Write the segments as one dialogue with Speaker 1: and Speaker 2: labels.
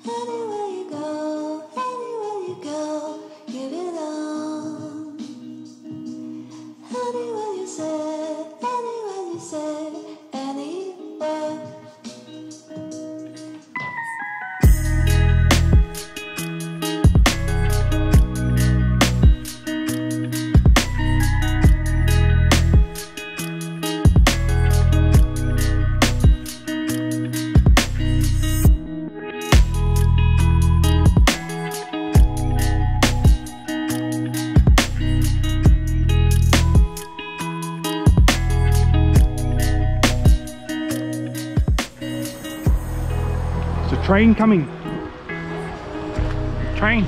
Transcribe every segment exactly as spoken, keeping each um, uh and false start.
Speaker 1: Anywhere you go, anywhere you go, you belong. Anywhere you say, anywhere you say, anywhere.
Speaker 2: Train coming. Train.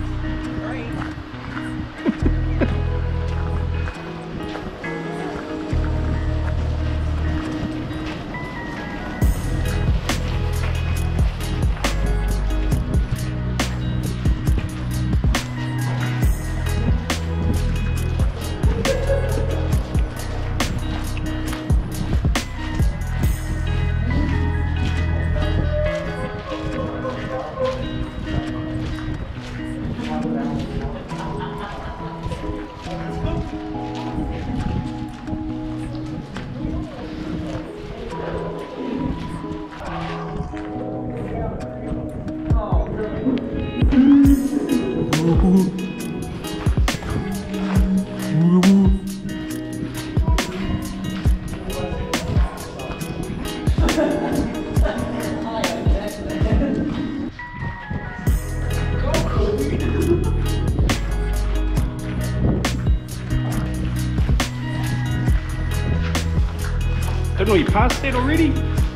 Speaker 2: I don't know, you passed it already?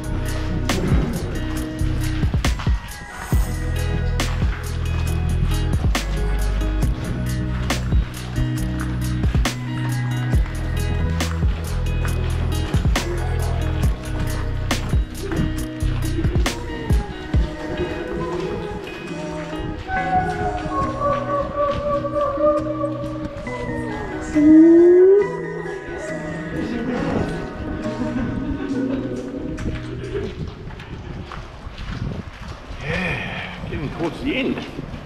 Speaker 2: Towards the end.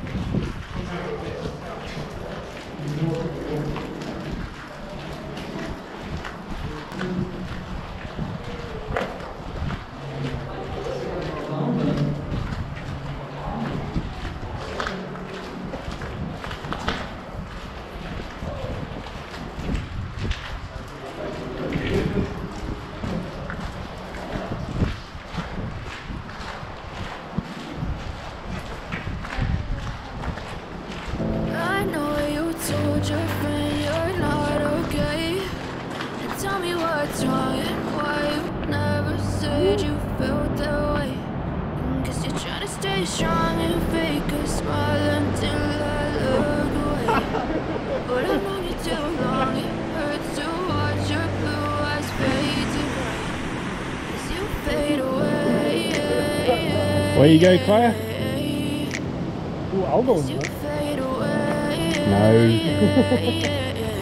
Speaker 1: What's wrong and why you never said you felt that way? Guess you're trying to stay strong and fake a smile until I look away. But I've known you too long, it hurts to watch your blue eyes fade to gray as you fade away.
Speaker 2: Where you go, Claire? Ooh, I'll go.
Speaker 1: You fade away.
Speaker 2: No.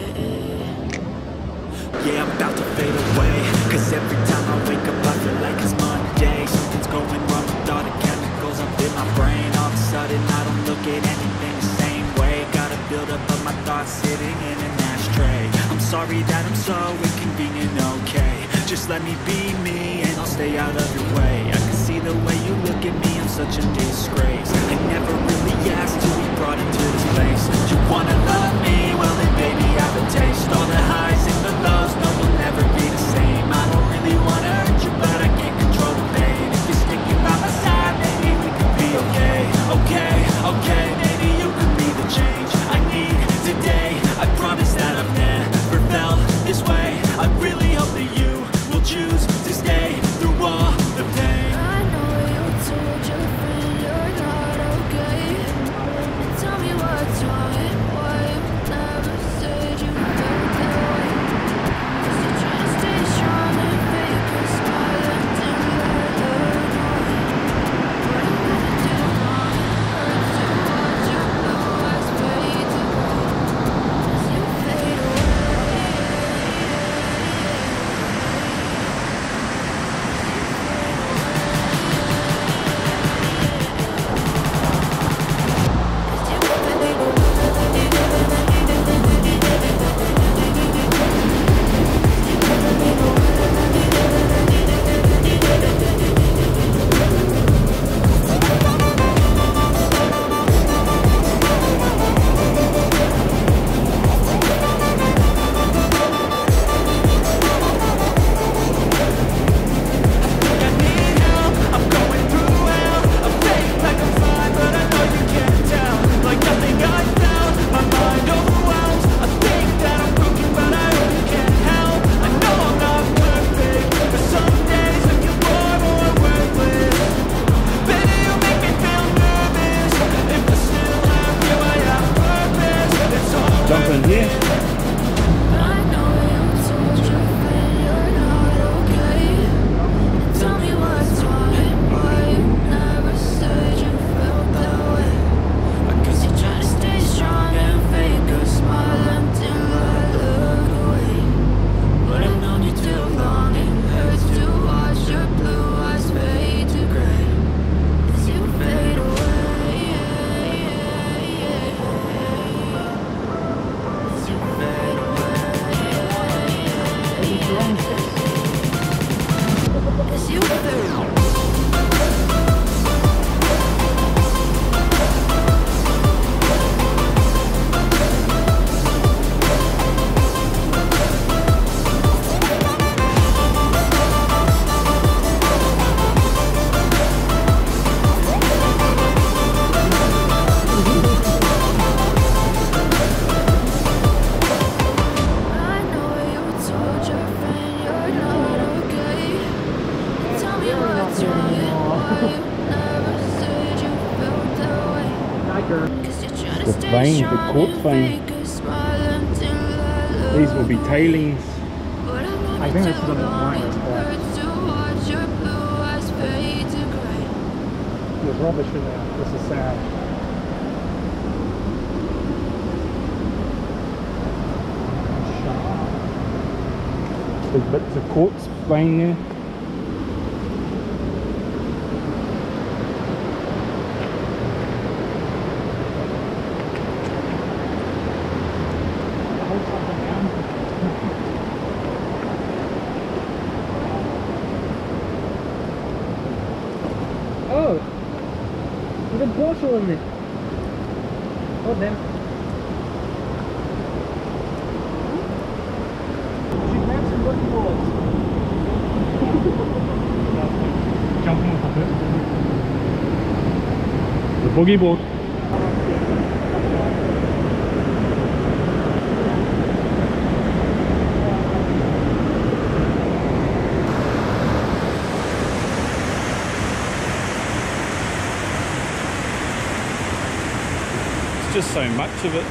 Speaker 3: Yeah, I'm about to fade away, cause every time I wake up I feel like it's Monday. Something's going wrong with all the chemicals up in my brain. All of a sudden I don't look at anything the same way. Gotta build up of my thoughts sitting in an ashtray. I'm sorry that I'm so inconvenient, okay? Just let me be me and I'll stay out of your way. I can see the way you look at me, I'm such a disgrace. I never really asked to be brought into this place. You wanna love me? Well then baby I have a taste. All the highs and the lows, no we'll never be the same. I don't really wanna hurt you but I can't control the pain. If you're sticking by my side, maybe we could be okay. Okay, okay, maybe you could be the change I need today. I promise that I've never felt this way. I really hope that you will choose to stay through all the pain.
Speaker 1: I know you told your friend you're not
Speaker 2: the vein, the quartz vein. These will be tailings.
Speaker 4: I think this is on the line as well. There's rubbish in there. This is sad.
Speaker 2: There's bits of quartz vein there.
Speaker 4: Oh! There's a bottle in there. Oh damn. She grabs some boogie boards. Jumping off it.
Speaker 2: The boogie board. Just so much of it.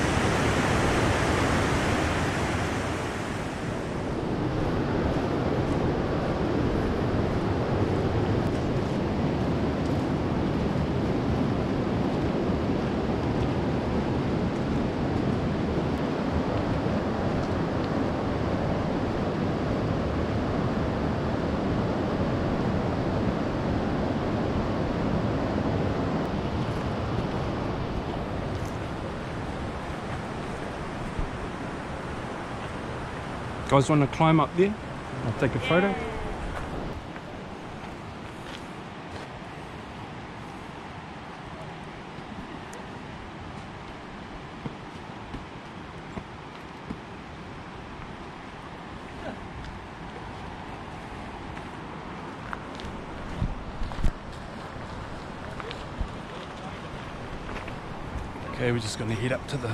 Speaker 2: Guys want to climb up there? I'll take a photo. Okay, we're just going to head up to the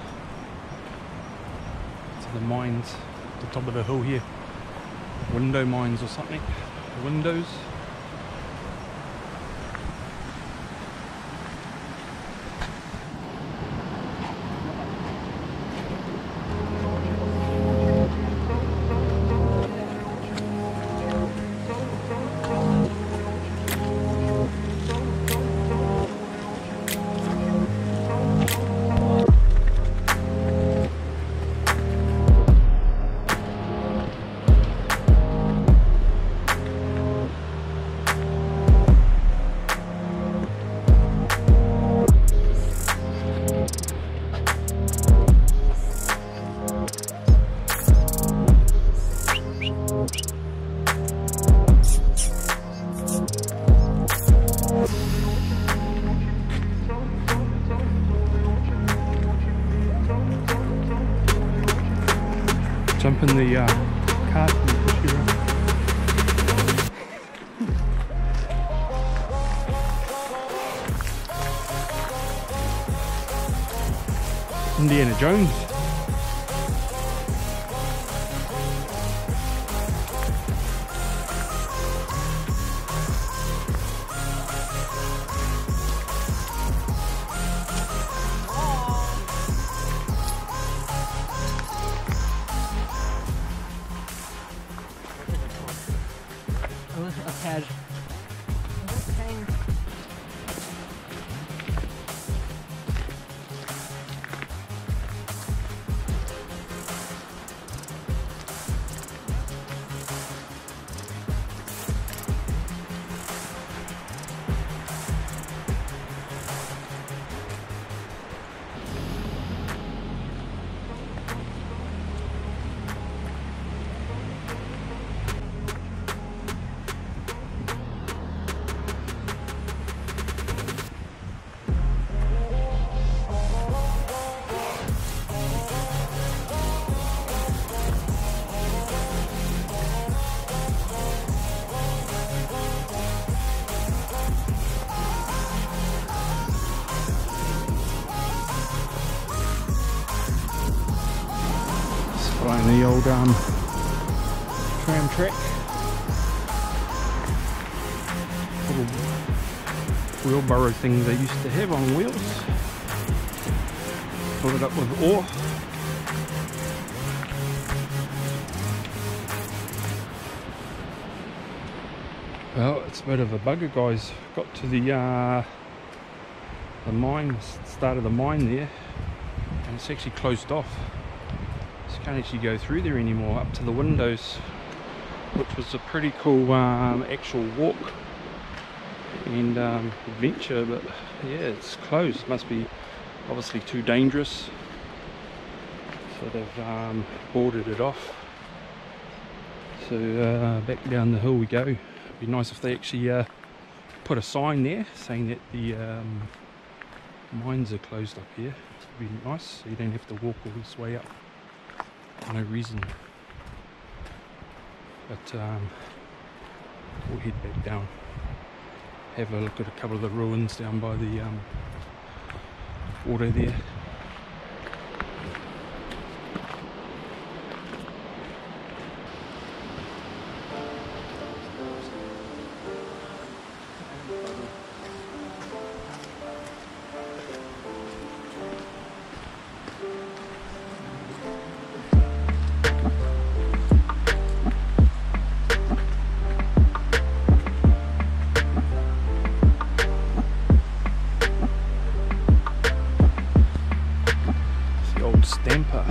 Speaker 2: to the mines. The top of the hill here, window mines or something, windows. Jump in the uh, cart and push you around. Indiana Jones.
Speaker 4: A pad. Following the old um, tram track. Little wheelbarrow thing they used to have on wheels.
Speaker 2: fill it up with ore. Well, it's a bit of a bugger, guys. Got to the uh, the mine, start of the mine there, and it's actually closed off. So you can't actually go through there anymore, up to the windows, which was a pretty cool um, actual walk and um, adventure, but yeah, it's closed. It must be obviously too dangerous, so they've um, boarded it off. So uh, back down the hill we go. It'd be nice if they actually uh, put a sign there saying that the um, mines are closed up here. It'd be nice, so you don't have to walk all this way up for no reason. But um, we'll head back down, have a look at a couple of the ruins down by the um, water there. Stamper.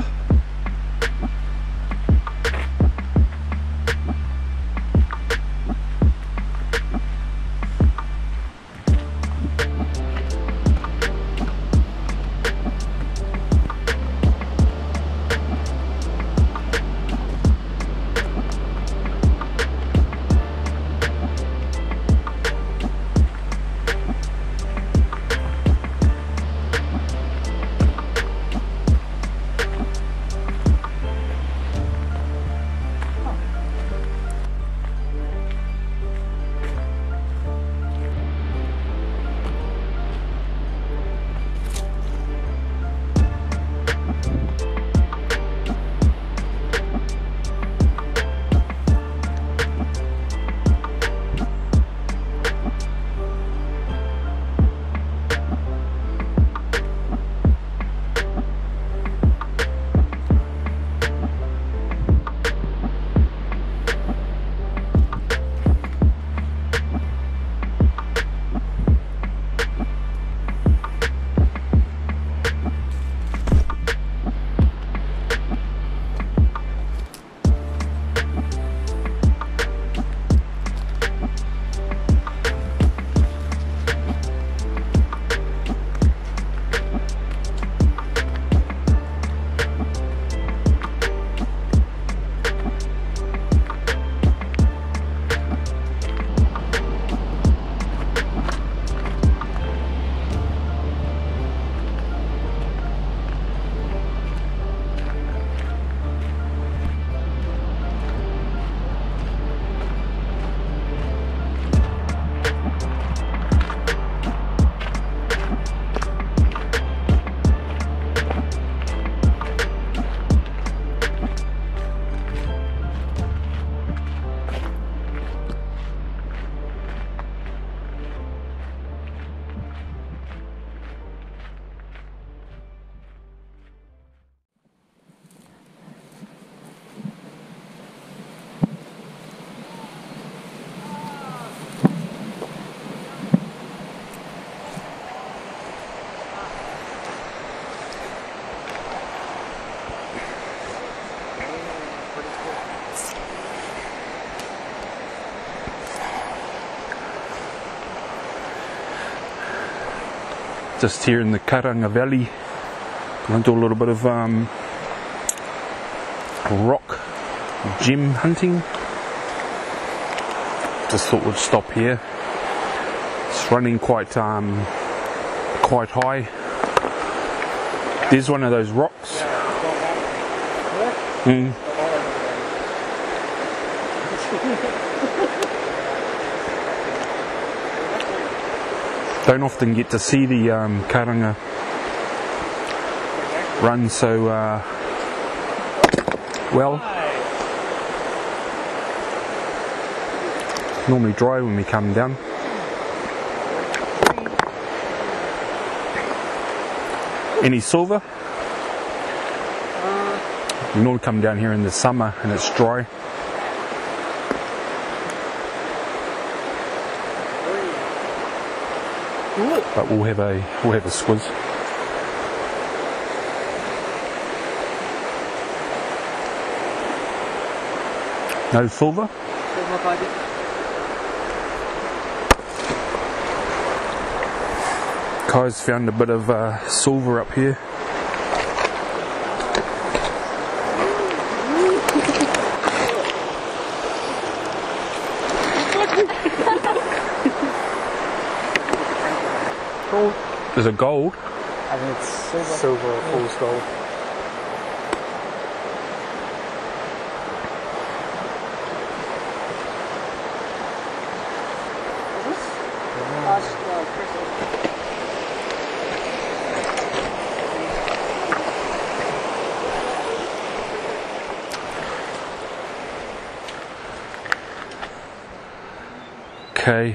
Speaker 2: Just here in the Karangahake Valley, going to do a little bit of um, rock gem hunting. Just thought we'd stop here. It's running quite um, quite high. There's one of those rocks. Mm. Don't often get to see the um, Karanga run so uh, well. Normally dry when we come down. Any silver? You normally come down here in the summer and it's dry. But we'll have a we'll have a squiz. No silver. Kai's found a bit of uh, silver up here.
Speaker 4: Gold.
Speaker 2: Is it gold?
Speaker 4: I think it's silver. Silver, fool's gold.
Speaker 2: Okay.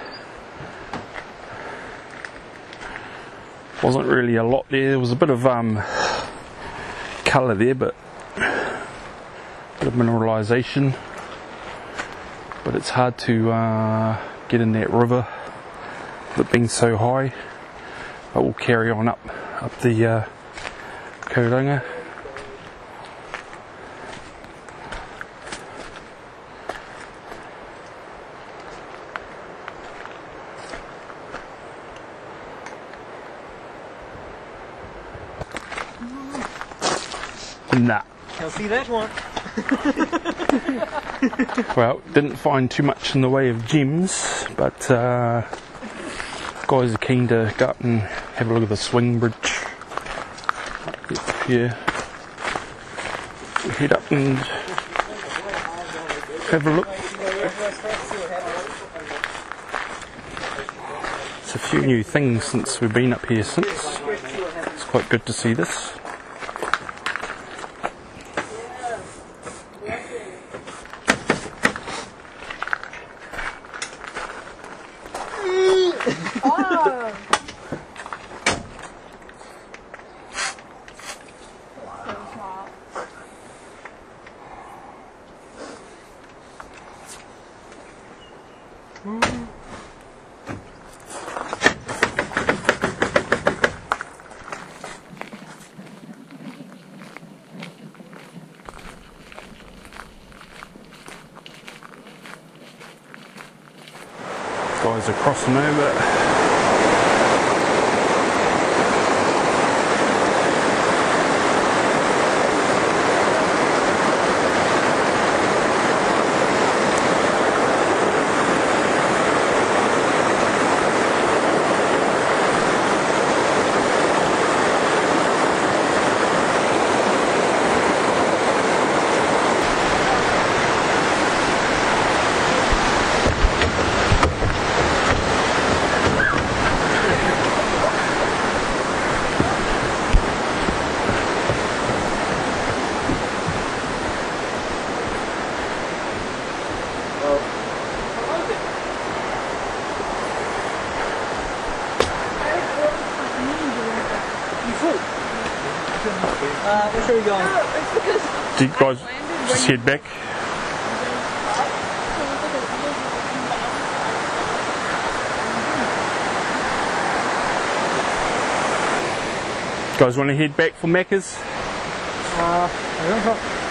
Speaker 2: Wasn't really a lot there. There was a bit of um, colour there, but a bit of mineralisation. But it's hard to uh, get in that river with it being so high. But we'll carry on up up the uh, Kauaeranga. Nah.
Speaker 4: I'll see that one.
Speaker 2: Well, didn't find too much in the way of gems, but uh, guys are keen to go up and have a look at the swing bridge. Yeah. We'll head up and have a look. It's a few new things since we've been up here since. It's quite good to see this. Guys are crossing over.
Speaker 4: Uh, which way are you going?
Speaker 2: Do you guys just head back? Guys want to head back for Macca's?
Speaker 4: Uh, I don't know.